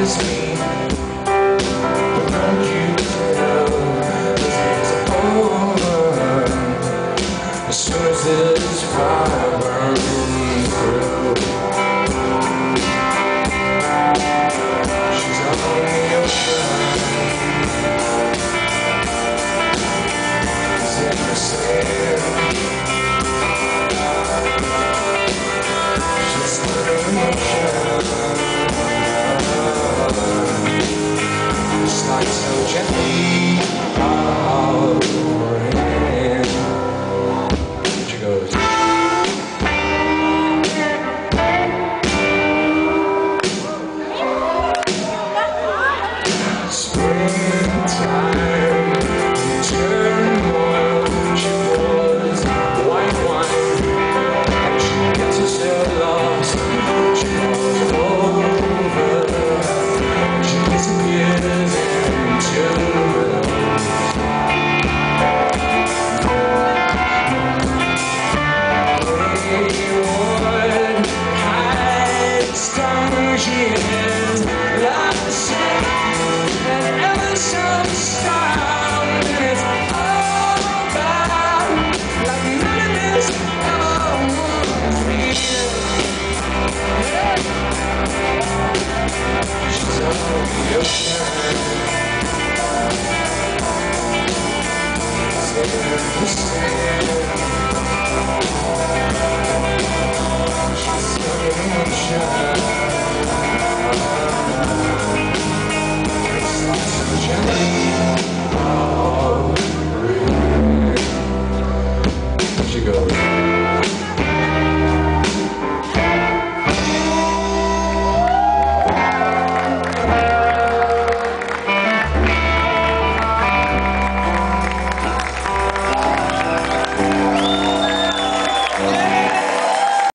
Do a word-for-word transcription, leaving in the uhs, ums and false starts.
promise me, but don't you tell, this is over as soon as this fire burns through. She's on the ocean, she's in the sand, she's on the ocean. Slide so gently out her hand. She goes, springtime, turmoil. She pours white wine and she gets herself lost. She falls over, she disappears into the wayward high stone. She